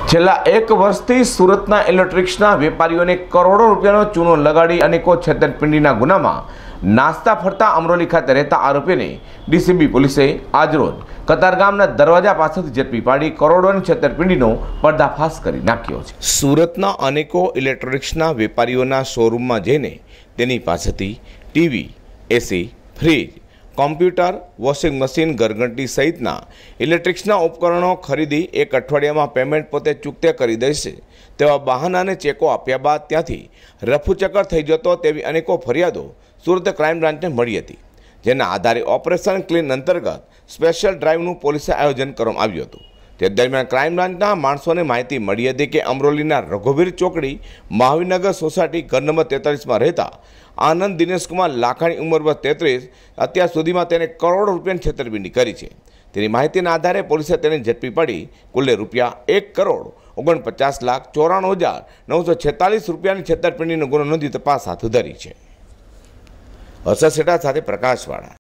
છેલ્લા એક વર્ષથી સુરતના ઇલેક્ટ્રિક્સના વેપારીઓને કરોડો રૂપિયાનો ચૂનો લગાડી અનેકો છેતરપિંડીના ગુનામાં નાસ્તા ફરતા અમરોલી ખાતે રહેતા આરોપીને ડીસીબી પોલીસે આજરોજ કતારગામના દરવાજા પાસેથી ઝડપી પાડી કરોડોની છેતરપિંડીનો પર્દાફાશ કરી નાખ્યો છે। સુરતના અનેકો ઇલેક્ટ્રોનિક્સના વેપારીઓના શોરૂમમાં જઈને તેની પાસેથી TV, AC, fridge, computer, washing machine, ઘરઘંટી સહિતના ઇલેક્ટ્રિક્સના ઉપકરણો ખરીદી એક અઠવાડિયામાં પેમેન્ટ પોતે ચૂકતે કરી દેશે તેવા બહાનાને ચેકો આપ્યા બાદ ત્યાંથી રફુચક્કર થઈ જતો તેવી અનેકો ફરિયાદો સુરત ક્રાઇમ બ્રાન્ચને મળી હતી, જેના આધારે ઓપરેશન ક્લીન અંતર્ગત સ્પેશિયલ ડ્રાઇવનું પોલીસે આયોજન કરવામાં આવ્યું હતું। તે દરમિયાન ક્રાઇમ બ્રાન્ચના માણસોને માહિતી મળી હતી કે અમરોલીના રઘુવીર ચોકડી મહાવીરનગર સોસાયટી ઘર નંબર 43માં રહેતા આનંદ દિનેશકુમાર લાખાણી ઉંમર વર્ષ 33 અત્યાર સુધીમાં તેને કરોડો રૂપિયાની છેતરપિંડી કરી છે। તેની માહિતીના આધારે પોલીસે તેને ઝડપી પડી કુલ રૂપિયા 1,49,94,946 રૂપિયાની છેતરપિંડીનો ગુનો નોંધી તપાસ હાથ ધરી છે। હર્ષદ સેઠા સાથે પ્રકાશવાળા।